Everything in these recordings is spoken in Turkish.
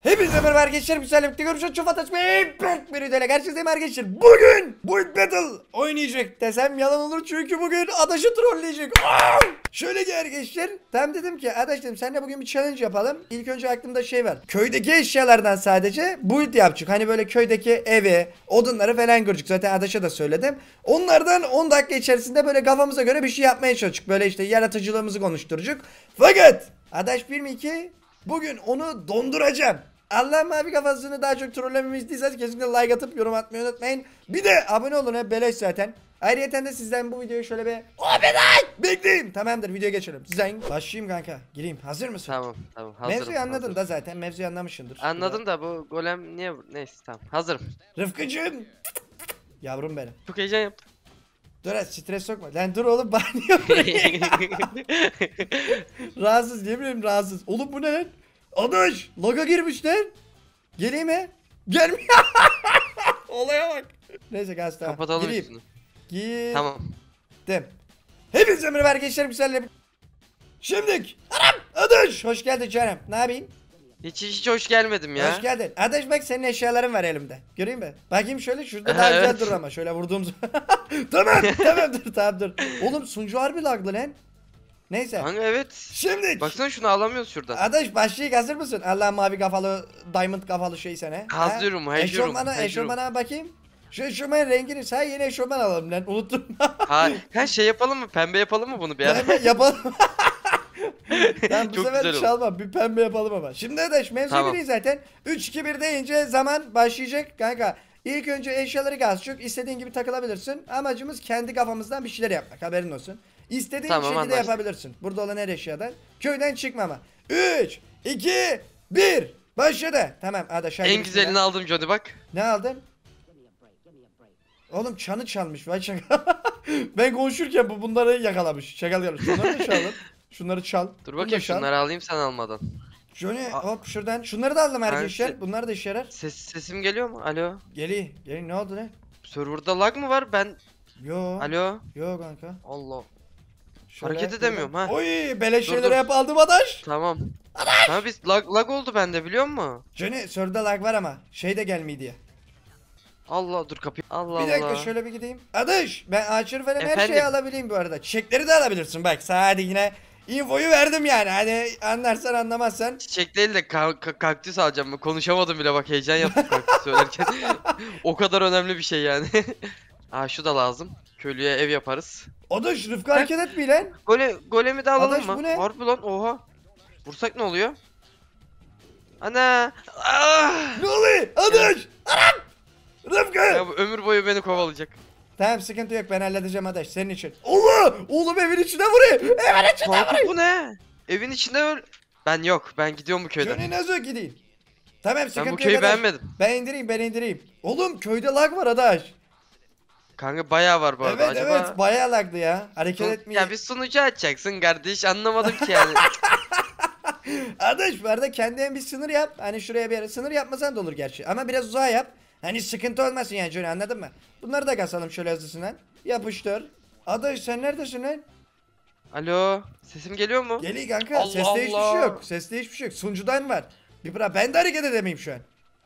Hepinize merhaba arkadaşlar, güzellikle görüşürüz. Çok fantastik bir videoyla karşınızdayım arkadaşlar. Bugün Build Battle oynayacak desem yalan olur, çünkü bugün Adaş'ı trolleyecek. Şöyle ki arkadaşlar, tam dedim ki Adaş, dedim seninle bugün bir challenge yapalım. İlk önce aklımda şey var, köydeki eşyalardan sadece build yapacak. Hani böyle köydeki evi, odunları falan görecek. Zaten Adaş'a da söyledim. Onlardan 10 dakika içerisinde böyle kafamıza göre bir şey yapmaya çalışacak. Böyle işte yaratıcılığımızı konuşturacak. Fakat Adaş bir mi iki, bugün onu donduracağım. Allah'ım abi, kafasını daha çok trollememi istiyorsanız kesinlikle like atıp yorum atmayı unutmayın. Bir de abone olun, hep beleş zaten. Ayrıca de sizden bu videoyu şöyle bir bekleyin. Tamamdır, videoya geçelim. Sizden başlayayım kanka. Gireyim. Hazır mısın? Tamam hazırım. Mevzuyu anladın da zaten. Mevzuyu anlamışsındır. Anladım da bu golem niye neyse tamam hazırım. Rıfkıcığım. Yavrum benim. Çok heyecan yaptım. Dur, stres sokma. Lan dur oğlum, banyo. Rahatsız, yemin ederim rahatsız. Oğlum bu ne lan? Adaş laga girmiş lan. Geleyim mi? Gelmiyor. Olaya bak. Neyse gaz, tamam. Kapatalım Gireyim. üstünü. Gittim. Tamam. Hepinize merhaba arkadaşlar, güzel. Şimdik. Anam. Adaş hoş geldin canım. Ne yapayım? Hiç hoş gelmedim ya. Hoş geldin. Adaş bak, senin eşyaların var elimde. Göreyim mi? Bakayım şöyle, şurada daha güzel Evet. durur ama. Şöyle vurduğum tamam tamam dur. Oğlum sunucu harbi laglı lan. Neyse. Kanka evet. Şimdi Baksana şunu alamıyoruz şuradan. Adaş başlayık, hazır mısın? Allah, mavi kafalı diamond kafalı şey sana. Kazıyorum, heyecanım. Eşofmana bakayım. Şu eşofmanın rengini say, yeni eşofman alalım lan, unuttum. Ha şey yapalım mı? Pembe yapalım mı bunu bir ara? Pembe yapalım. Tamam, bu Çok sefer güzel oldu. çalma, bir pembe yapalım ama. Şimdi Adaş mevzu Tamam. biri zaten. 3-2-1 deyince zaman başlayacak kanka. İlk önce eşyaları gazcık, istediğin gibi takılabilirsin. Amacımız kendi kafamızdan bir şeyler yapmak, haberin olsun. İstediğin Tamam, şekilde anlaştık. yapabilirsin. Burada olan her eşyadan. Köyden çıkmama. 3, 2, 1. Başladı. Tamam Adaş. En güzelini aldım Johnny bak. Ne aldın? Oğlum çanı çalmış. Vay şaka. Ben konuşurken bunları yakalamış. Şakal yapmış. Şunları da çalın. Şunları çal. Dur Bunu da bakayım çal. şunları alayım sen almadan. Johnny hop şuradan. Şunları da aldım arkadaşlar. Hangisi? Bunlar da işe yarar. Sesim geliyor mu? Alo. Geli ne oldu ne? Server'da lag mı var? Ben Yo. alo. Yo kanka. Allah. Şöyle Hareket edemiyorum ha. Oy, beleş Dur, şeyleri dur. hep aldım Adaş. Tamam. Ha biz lag oldu bende biliyor musun? Johnny sörde lag var ama şey de gelmiyor diye. Allah dur kapıyı. Allah Bir dakika Allah. şöyle bir gideyim. Adaş ben ağaçları falan her Efendim? şeyi alabileyim bu arada. Çiçekleri de alabilirsin bak. Sana hadi yine infoyu verdim yani. Hani anlarsan anlamazsan. Çiçek değil de kaktüs alacağım ben. Konuşamadım bile bak heyecan yaptım kaktüs söylerken. O kadar önemli bir şey yani. Aa şu da lazım. Köylüye ev yaparız. Adaş Rıfkı hareket etmiyor lan. Golemi de alalım Adaş, mı? bu ne? Harbi lan oha. Vursak ne oluyor? Ana! Ah! Ne oluyor? Adaş! Anam! Rıfkı! Ya bu ömür boyu beni kovalayacak. Tamam, sıkıntı yok, ben halledeceğim Adaş senin için. Allah! Oğlum evin içine vuruyor! Evin içine Kanka vuruyor! bu ne? Evin içinde öl... Ben yok. Ben gidiyorum bu köyden. Johnny nasıl gideyim? Tamam, sıkıntı Ben bu yok köyü Adaş. beğenmedim. Ben indireyim. Oğlum köyde lag var Adaş. Kanka bayağı var bu arada. Evet Acaba... evet, bayağı laglı ya. Hareket etmiyor. Ya bir sunucu açacaksın kardeş anlamadım ki yani. Adaş bu arada kendine bir sınır yap. Hani şuraya bir yere sınır yapmasan da olur gerçi. Ama biraz uzağa yap. Hani sıkıntı olmasın yani Johnny, anladın mı? Bunları da kasalım şöyle hızlısından. Yapıştır. Adaş sen neredesin lan? Alo, sesim geliyor mu? Geliyor kanka. Allah Seste hiçbir şey Allah. yok. Seste hiçbir şey yok. Sunucudan var. Ben de hareket edemeyim şu an.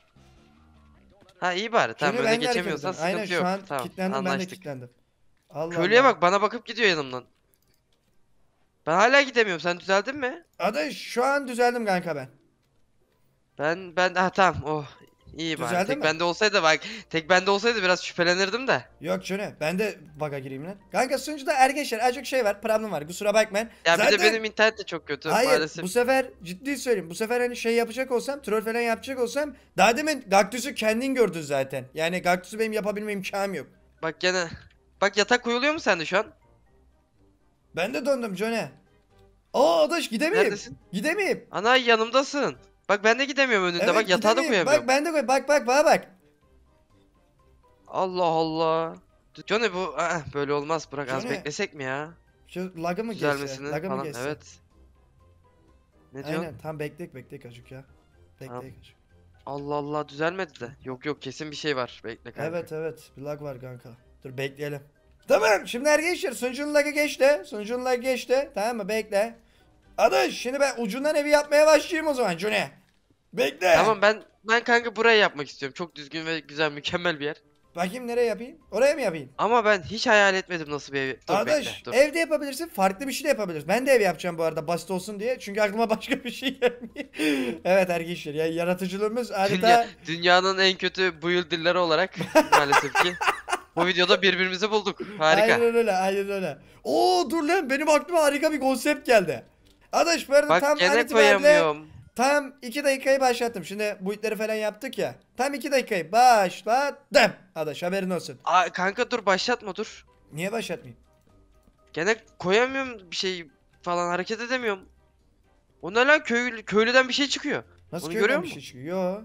Ha iyi bari tamam Johnny, öyle ben de hareket geçemiyorsan edemem. Aynen, sıkıntı yok. şu an Tamam kilitlendim, ben de anlaştık. kilitlendim. Allah Köylüye Allah. bak bana bakıp gidiyor yanımdan. Ben hala gidemiyorum sen düzeldin mi? Adaş şu an düzeldim kanka ben. Ben tamam oh iyi bari. Düzeldi Tek mi? bende olsaydı bak tek bende olsaydı biraz şüphelenirdim de. Yok Johnny, ben de bug'a gireyim lan. Kanka sunucuda arkadaşlar azıcık şey var, problem var, kusura bakmayın. Ya bir de Zaten- benim internet de çok kötü Hayır, maalesef. bu sefer ciddi söyleyeyim. Bu sefer hani şey yapacak olsam, troll falan yapacak olsam, daha demin Gaktüs'ü kendin gördün zaten. Yani Gaktüs'ü benim yapabilme imkanım yok. Bak gene. Bak yatak koyuluyor mu sende şu an? Ben de döndüm Johnny. Aa Adaş, gidemeyeyim. Neredesin? Gidemeyeyim. Ana yanımdasın. Bak ben de gidemiyorum önünde bak yatağa da gidemeyeyim. koyamıyorum. Bak ben de koy. Bak bana bak. Allah Allah. Johnny bu böyle olmaz bırak az Johnny. beklesek mi ya? Şu lagı mı geçse? Düzelmesini Lagı mı falan geçse? evet. Ne diyorsun? Aynen, tam beklek azıcık ya. Tamam. Beklek azıcık. Allah Allah düzelmedi de. Yok kesin bir şey var. Bekle kanka. Evet, bir lag var kanka. Dur bekleyelim. Tamam, şimdi arkadaşlar sunucunun lagı geçti. Sunucunun lagı geçti. Tamam mı? Bekle. Adaş şimdi ben ucundan evi yapmaya başlayayım o zaman Johnny. Bekle. Tamam ben kanka burayı yapmak istiyorum. Çok düzgün ve güzel, mükemmel bir yer. Bakayım nereye yapayım? Oraya mı yapayım? Ama ben hiç hayal etmedim nasıl bir ev. Dur bekle, Arkadaş dur. evde yapabilirsin. Farklı bir şey de yapabiliriz. Ben de ev yapacağım bu arada basit olsun diye. Çünkü aklıma başka bir şey gelmiyor. Evet arkadaşlar ya yaratıcılığımız adeta Dünyanın en kötü build dilleri olarak maalesef ki bu videoda birbirimizi bulduk. Harika. aynen öyle aynen öyle. Oo dur lan benim aklıma harika bir konsept geldi. Arkadaş bu arada Bak tam gene an itibariyle koyamıyorum. tam 2 dakikayı başlattım. Şimdi bu itleri falan yaptık ya. Tam 2 dakikayı başlattım. Arkadaş haberin olsun. Aa, kanka dur başlatma dur. Niye başlatmayayım? Gene koyamıyorum bir şey falan, hareket edemiyorum. O ne lan, köylüden bir şey çıkıyor. Nasıl Onu köyden görüyor bir şey musun? çıkıyor? Yo.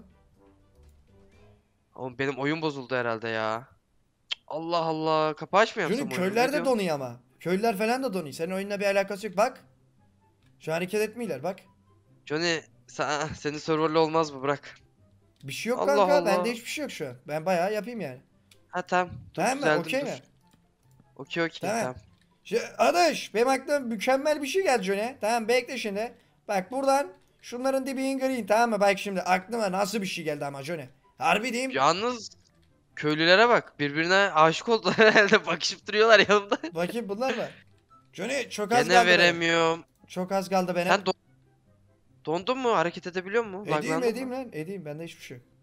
Oğlum benim oyun bozuldu herhalde ya. Cık, Allah Allah, kapı açmıyor Çünkü musun oyunu? köylüler Ne de diyorsun? donuyor ama. Köylüler falan da donuyor. Senin oyunla bir alakası yok. Bak. Şu hareket etmiyorlar bak. Johnny senin serverlı olmaz mı, bırak. Bir şey yok Allah kanka. Bende Allah. hiçbir şey yok şu an. Ben bayağı yapayım yani. Ha tamam, dur Tamam mı? düzeldim, Okey dur. mi? Okey Tamam. tamam. Adaş benim aklıma mükemmel bir şey geldi Johnny. Tamam bekle şimdi. Bak buradan şunların dibini kırayım tamam mı? Bak şimdi aklıma nasıl bir şey geldi ama Johnny. Harbi diyeyim. Yalnız köylülere bak, birbirine aşık oldular herhalde, bakışıp duruyorlar yanımda. Bakayım bunlar mı? Johnny çok az Gene kaldı benim. veremiyorum. Çok az kaldı benim. Sen dondun mu? Hareket edebiliyor musun? Edeyim Laglandın edeyim mı? lan. Edeyim bende hiçbir şey yok.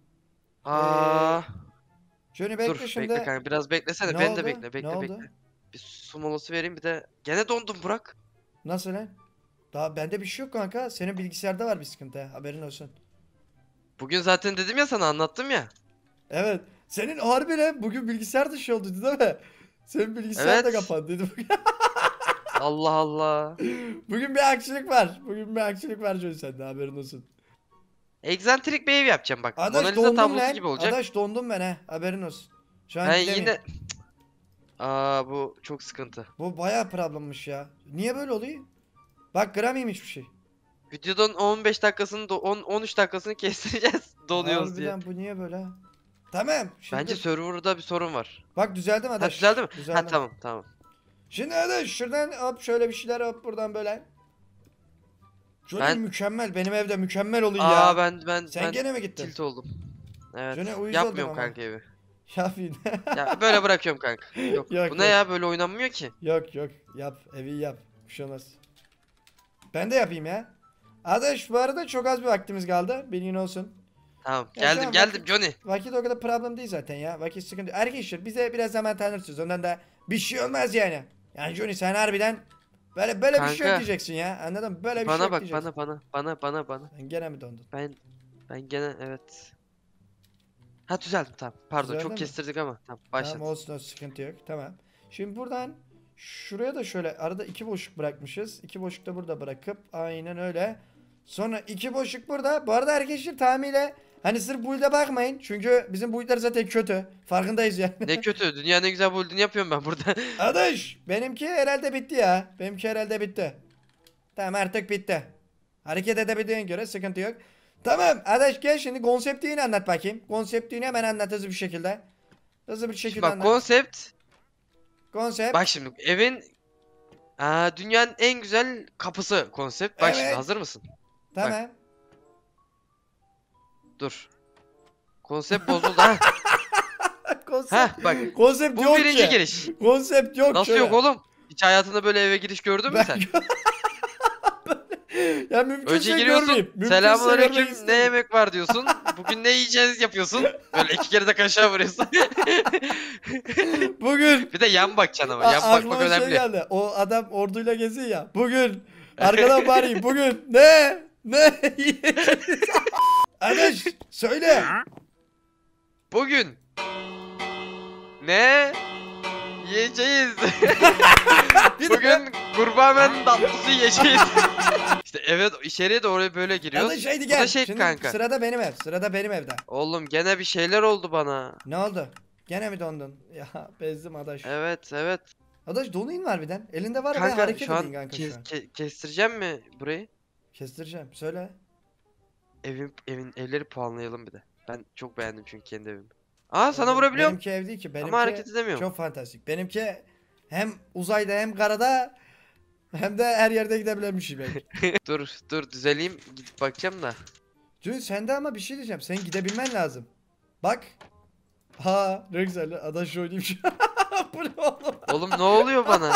Aa, Johnny dur bekle şimdi. bekle kanka, biraz beklesene. Ne Beni de oldu? bekle, Ne bekle oldu? bekle. Bir su molası vereyim, bir de gene dondum Burak. Nasıl lan? Daha bende bir şey yok kanka. Senin bilgisayarda var bir sıkıntı. Haberin olsun. Bugün zaten dedim ya, sana anlattım ya. Evet. Senin harbi lan bugün bilgisayar dışı oldu değil mi? Senin bilgisayar da Evet. kapandı dedi. Allah Allah. Bugün bir aksilik var. Bugün bir aksilik var Johnny sende haberin olsun. Egzantrik bir ev yapacağım bak. Mona Adaş Lisa dondum tablosu lan. gibi olacak. Adaş dondum ben he. Haberin olsun. Şu an Ben gidemeyim. yine... Aa, bu çok sıkıntı. Bu bayağı problemmiş ya. Niye böyle oluyor? Bak gramıyım hiçbir şey. Videonun 15 dakikasını 13 dakikasını kestireceğiz donuyoruz diye. Harbiden bu niye böyle? Tamam. Şimdi Bence serverda bir sorun var. bak düzeldi mi Ha, Adaş? düzeldi mi? Düzeldi. Ha tamam tamam. Şimdi Adaş şuradan hop şöyle bir şeyler hop buradan böyle. Johnny Ben- mükemmel. Benim evde mükemmel oluyor Aa ya. ben Sen gene mi gittin? tilt oldum. Evet. Johnny uyuz Yapmıyorum oldun ama. kanka evi. Yapayım. Ya böyle bırakıyorum kanka. Yok. Yok, Bu ne yok. ya, böyle oynanmıyor ki. Yok yok yap evi yap. Bir şey olmaz. Ben de yapayım ya. Adaş bu arada çok az bir vaktimiz kaldı. Bilgin olsun. Tamam, Ya şu geldim an geldim Johnny. Vakit o kadar problem değil zaten ya. Vakit sıkıntı yok. Arkadaşlar bize biraz zaman tanırsınız. Ondan da bir şey olmaz yani. Yani Johnny sen harbiden böyle bir şey yok Kanka. diyeceksin ya. Anladın mı? Böyle bir şey Bana yok bak, diyeceksin. bana. Sen gene mi dondun? Ben gene evet. Ha düzeldim, tamam. Pardon, Düzeldi çok mi? kestirdik ama tamam, başlat. Tamam olsun sıkıntı yok. Tamam. Şimdi buradan şuraya da şöyle arada iki boşluk bırakmışız. İki boşluk da burada bırakıp aynen öyle. Sonra iki boşluk burada. Bu arada arkadaşlar tamamıyla hani sırf build'e bakmayın. Çünkü bizim build'ler zaten kötü. Farkındayız yani. Ne kötü, dünyanın en güzel build'ini yapıyorum ben burada. Adaş benimki herhalde bitti ya. Benimki herhalde bitti. Tamam artık bitti. Hareket edebildiğine göre sıkıntı yok. Tamam Adaş gel şimdi konseptini anlat bakayım. Konseptini hemen anlat hızlı bir şekilde. Hızlı bir Şimdi şekilde bak, anlat. konsept. Konsept. Bak şimdi evin dünyanın en güzel kapısı konsept. Bak şimdi, Evet. hazır mısın? Tamam. Dur. Konsept bozuldu ha. Konsept, Ha bak, konsept bu yok birinci ki. giriş. Konsept yok Nasıl şöyle. yok oğlum? Hiç hayatında böyle eve giriş gördün mü Ben- sen? Ya mümkünse Önce giriyorsun. görmeyeyim. Mümkünse görmek Selamünaleyküm. Ne istemiyorum. yemek var diyorsun. Bugün ne yiyeceğiz yapıyorsun. Böyle iki kere de kaşığa vuruyorsun. Bugün Bir de yan bakacaksın ama. Yan aklıma bakmak şey önemli. geldi. O adam orduyla geziyor ya. Bugün arkadan bağırayım. Bugün ne yiyeceğiz? Adaş söyle. Bugün ne yiyeceğiz? Bir de- Bugün kurbamen tatlısı yiyeceğiz. İşte evet, içeriye doğru böyle giriyoruz. Adaş haydi Bu gel. da şey Şimdi kanka. sırada benim ev. Sırada benim evde. Oğlum gene bir şeyler oldu bana. Ne oldu? Gene mi dondun? Ya bezdim Adaş. Evet. Adaş donuyun var birden. Elinde var ve Kanka hareket şu edin an kanka şu an. kestireceğim mi burayı? Kestireceğim. Söyle. Evin evleri puanlayalım bir de. Ben çok beğendim çünkü kendi evimi. Aa, sana vurabiliyorum. Benimki ev değil ki. Benimki Ama hareket edemiyorum. çok fantastik. Benimki hem uzayda hem karada hem de her yerde gidebilirmişim belki. Dur düzeleyim, gidip bakacağım da. Cüneyt sende ama bir şey diyeceğim. Sen gidebilmen lazım. Bak. Ha ne güzel. Adaş oynayayım şu. Bu ne oğlum? Oğlum ne oluyor bana?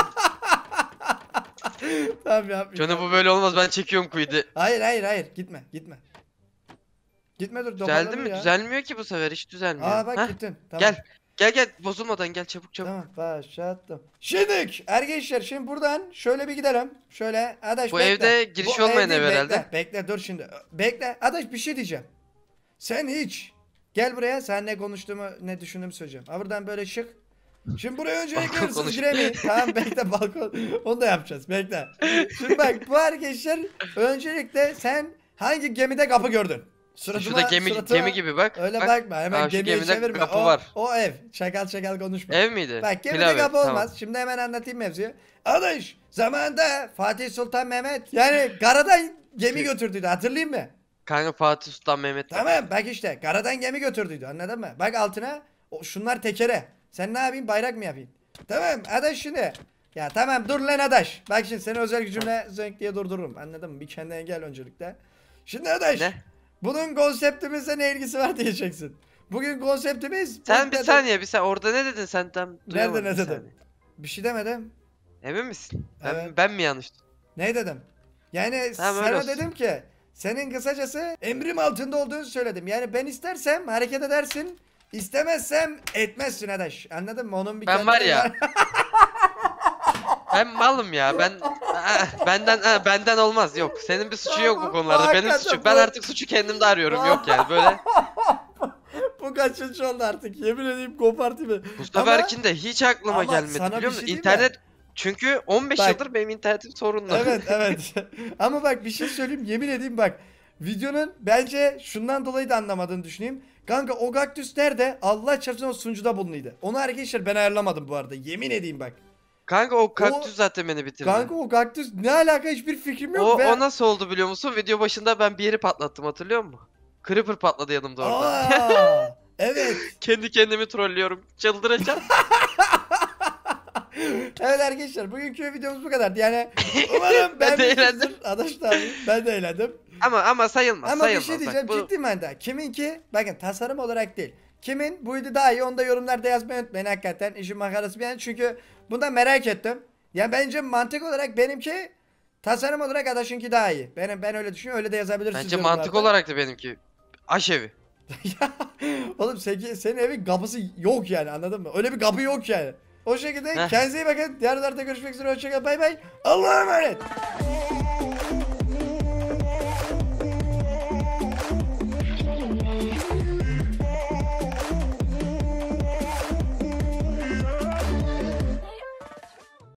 Tamam yapmayayım. Canım bu böyle olmaz, ben çekiyorum kuydu. Hayır gitme. Gitme dur. Düzeldi toparlanır mi? ya. Düzelmiyor ki bu sefer, hiç düzelmiyor. Aa bak Heh, gittin. Tamam. gel. Gel bozulmadan gel, çabuk. Tamam başlattım. Şimdi arkadaşlar şimdi buradan şöyle bir gidelim. Şöyle Adaş Bu bekle. evde giriş Bu olmayan değil, ev herhalde. Bekle dur şimdi. Bekle Adaş bir şey diyeceğim. Sen hiç. Gel buraya sen ne konuştuğumu ne düşündüğümü söyleyeceğim. Ha buradan böyle şık. Şimdi buraya öncelikle Balkon hırsız konuş. giremeyin. Tamam bekle balkon. Onu da yapacağız bekle. Şimdi bak bu arkadaşlar öncelikle sen hangi gemide kapı gördün? Şurada gemi gibi bak. Öyle Bak. bakma hemen Aa, şu gemiye gemide çevirme. kapı O, var. o ev. Çakal konuşma. Ev miydi? Bak gemide Pilav ev, kapı tamam. olmaz. Şimdi hemen anlatayım mevzuyu. Adaş zamanında Fatih Sultan Mehmet yani karadan gemi götürdüydü hatırlayayım mı? Kanka Fatih Sultan Mehmet. Tamam bak işte karadan gemi götürdüydü anladın mı? Bak altına şunlar tekere. Sen ne yapayım bayrak mı yapayım? Tamam Adaş şimdi. Ya tamam dur lan Adaş. Bak şimdi seni özel gücümle zönk diye durdururum anladın mı? Bir kendine gel öncelikle. Şimdi Adaş. Ne? Bunun konseptimizle ne ilgisi var diyeceksin. Bugün konseptimiz... Sen bir saniye orada ne dedin sen tam duyamadım Nerede ne bir dedim? saniye. Bir şey demedim. Emin misin? Evet. Ben mi yanlış? Ne dedim? Yani Tamam, öyle sana olsun. dedim ki senin kısacası emrim altında olduğunu söyledim. Yani ben istersem hareket edersin, istemezsem etmezsin Adaş. Anladın mı? Onun bir Ben var ya. Ben malım ya. Benden olmaz. Yok. Senin bir suçun yok bu konularda. Benim Hakikaten suçum. Ben bu- artık suçu kendimde arıyorum. Yok yani böyle. Bu kaçıncı oldu artık? Yemin edeyim kopartayım. Bu seferkinde hiç aklıma ama gelmedi sana bir biliyor şey musun? diyeyim mi? İnternet çünkü 15 Bak. yıldır benim internetim sorunlu. Evet. Ama bak bir şey söyleyeyim yemin edeyim bak. Videonun bence şundan dolayı da anlamadığını düşüneyim. Kanka o kaktüs nerede? Allah çarpsın o sunucuda bulunuydu. Onu arkadaşlar ben ayarlamadım bu arada. Yemin edeyim bak. Kanka o kaktüs zaten beni bitirdi. Kanka o kaktüs ne alaka hiçbir fikrim yok. O nasıl oldu biliyor musun? Video başında ben bir yeri patlattım, hatırlıyor musun? Creeper patladı yanımda orada. Aa, evet. Kendi kendimi trollüyorum. Çıldıracağım. Evet arkadaşlar bugünkü videomuz bu kadardı. Yani umarım Ben de beğenmişsinizdir. Adaş da abi, ben de eğlendim. Ama sayılmaz. Ama sayılmaz. bir şey diyeceğim Bak, bu- ciddi manada. Kiminki bakın tasarım olarak değil. Kimin buydu daha iyi onu da yorumlarda yazmayı unutmayın hakikaten. İşin makarası bir yana çünkü bunu da merak ettim. Ya bence mantık olarak benimki tasarım olarak Adaş'ınki daha iyi. Ben öyle düşünüyorum öyle de yazabilirsiniz Bence mantık yorumlarda. olarak da benimki. Aşevi. Ya, oğlum senin evin kapısı yok yani anladın mı? Öyle bir kapı yok yani. O şekilde Heh. kendinize iyi bakın. Diğer videolarda görüşmek üzere. Hoşçakalın. Bay bay. Allah'a emanet.